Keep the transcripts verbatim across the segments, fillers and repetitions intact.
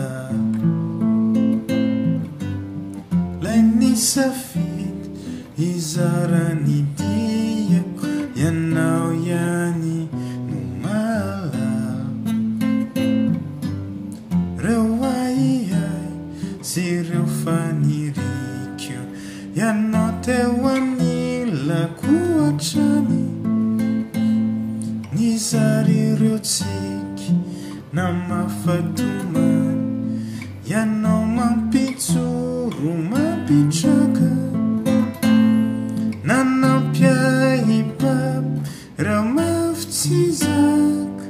Lainy safidy izarany diako ianao ihany no mahalala reo ahiahy sy ireo faniriko ianao teo anilako hatrany nizary ireo tsiky na mafatomany ianao mampitsoro mapitraka nanampyahibab raha mafy tsy zaka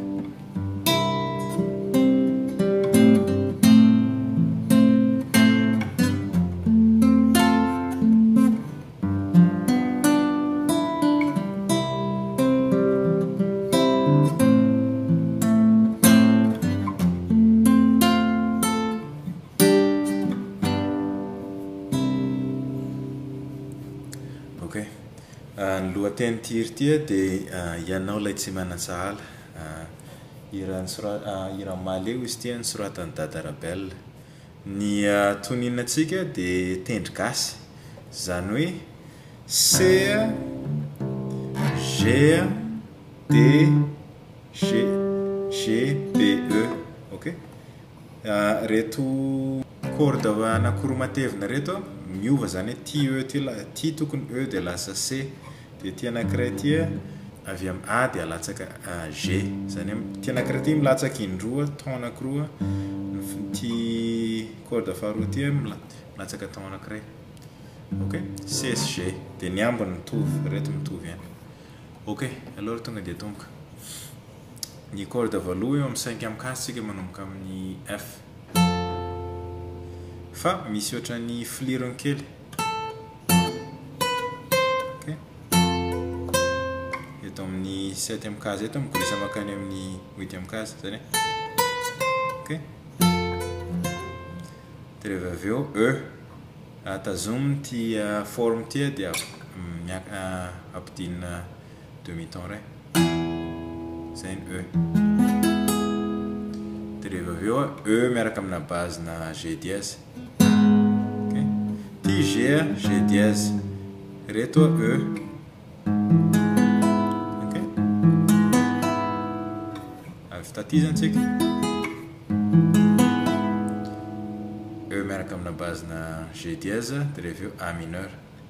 Okay. Ny lohateny tiry tia dia ianao ilay tsy manan-tsahala. Iran'ny maleo izy tia nosoratan'i Dada Rabel. Ny toninantsika dia tendry gasy, izany hoe C, G, D, G, G, B, E. Okay? Reto corde anankiroa matevina reto miova zany hoe ty E ty tokony E dia lasa C, dia ty anankiray ty avy amin'ny A dia latsaka G, zany hoe ty anankiray ty milatsaka indroa ton anankiroa, ty corde faharoa ty milatsaka ton anankiray. Ok, C S G dia ny ambiny mitovy, reto mitovy ihany. Ok, alors tonga dia tomboka. Ny corde voaloha eo amin'ny cinq amin'ny kasitsika manomboka amin'ny F. Fa misy ohatran'ny filirony kely. Okay. Eto amin'ny septième case eto mikorisa makany amin'ny huitième case zany. Okay. Dia rehefa avy eo E tazominy ty forme ty dia ampidinina demi-ton ray. Zay ny E. Dia rehefa avy eo E miaraka amina base na G dièse. Ty G, G dièse, reto E. Ok. Avy tatizantsika. E miaraka amina base na G dièse, dia rehefa eo A mineur.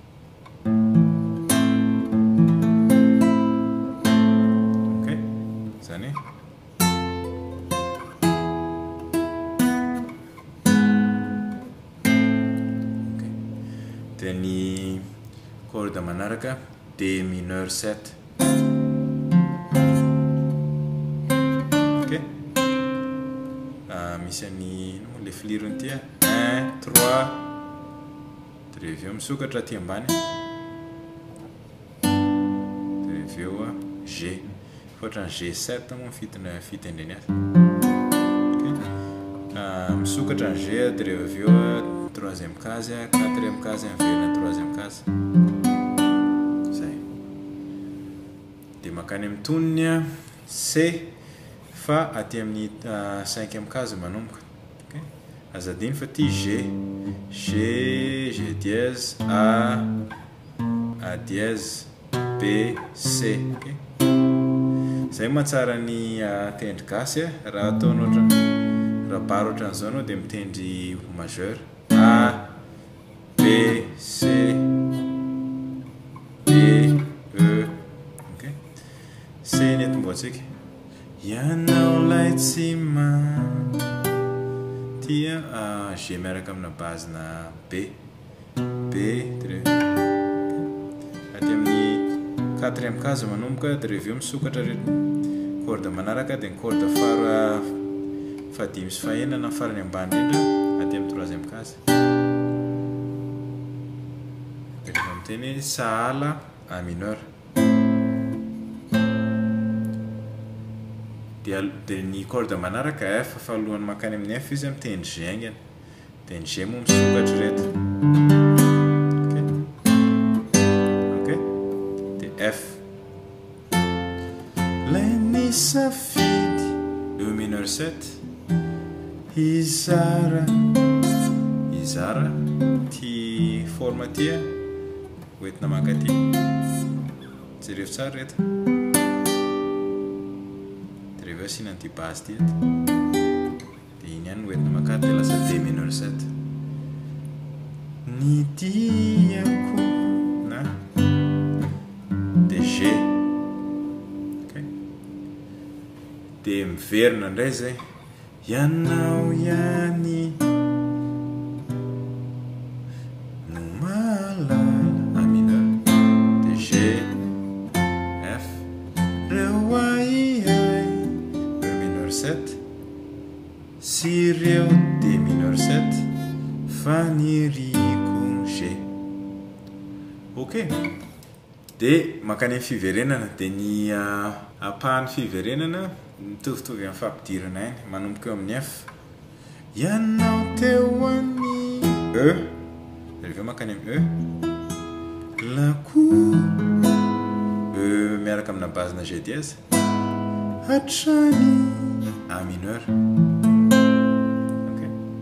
Ok. Zany. Dia ny corde manaraka D mineur sept. Ok. Misy any le filirony ty un, trois. Dia rehefa eo misokatra aty ambany. Dia rehefa eo G. Fotrany G sept moa fitendreny azy. Misokatra ny G dia rehefa eo troisième case, quatrième case, miverina troisième case. Zay. Dia makany amin'ny tonony C fa aty amin'ny cinquième case manomboka. Okay. Azadiny fa ty G, G, G dièse, A, A dièse, B, C. Okay. Zay mahatsara ny tendry gasy raha ataonao raha baro ohatran'izao anao dia mitendry majeur. A, B, C, D, E. Ok. C ny etomboantsika. Ianao lay tsy man. Ty G miaraka amina base na B. B, aty amin'ny quatrième case manomboka dia rehefa eo misokatra reto corde manaraka dia ny corde fara fadimy sy fahenana farany ambany indrindra aty amin'ny troisième case. Dia rehefa miteny sahala A mineur. Dia ny corde manaraka F fa alohany makany amin'ny F izy mitendry G aingana. Dia ny G moa misokatra reto. Ok. Dia F. Lainy safidy E mineur sept izara izara ty forme ty hoentina maka ty jereo tsara reto dia reveo asiana ty base ty eto dia iny ihany hoentina maka dia lasa D mineur sept ny diako na dia G dia miverina indray zay ianao ihany no mahalala A mineur dia G F reo aiai E mineur sept sy reo D mineur sept faniriko G. Ok dia makany amin'ny fiverenana dia ny apahan'ny fiverenana mitovitovy amin'ny fampidirana iny manomboka eo amin'ny F ianao teo any E reveo makany amin'ny E lako E miaraka amina base na G dièse hatrany A mineur. Ok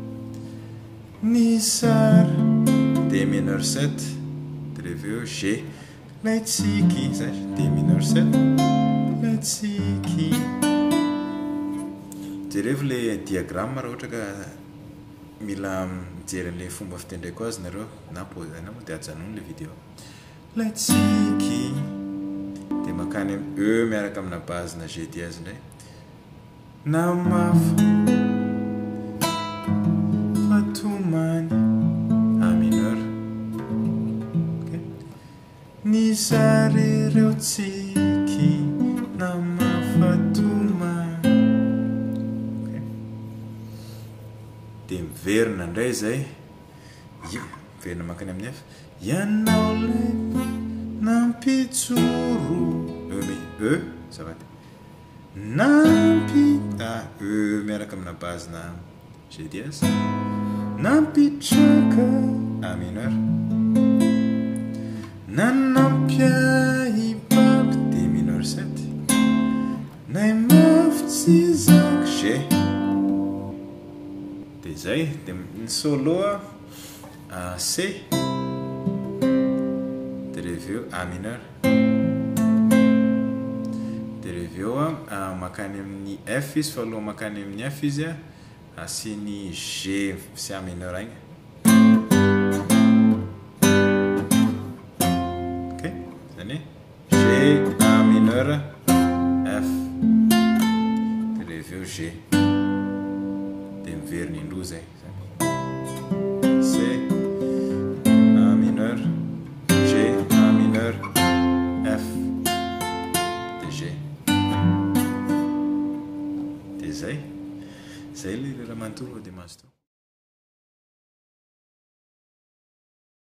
ny sara D mineur sept dia reveo G lay tsiky zay D mineur sept lay tsiky. Jereo le diagramme raha ohatra ka mila mijery an'ilay fomba fitendreko azy nareo na pause na moa dia ajanony le vidéo lay tsiky dia makany amin'ny E miaraka amina base na G dièse indray na mafa fatomany A mineur. Ny zarereo tsiky na mafatomany. Dia miverina indray zay miverina makany amin'ny F ianao lay nampitsoro E zavady nampi E miaraka amina base na G dièse nampitraka A mineur nanampiahibako D mineur sept nay mafitsizako G dia zay dia ny solo C dia reveo A mineur dia reveo makany amin'ny F izy fa aloha makany amin'ny F izy asiany G sy A mineur agny. Ok zany G A mineur F dia reveo G dia miverina indroa zay C A mineur G A mineur F dia G dia zay zay le raha manontolo dia mahazo tao.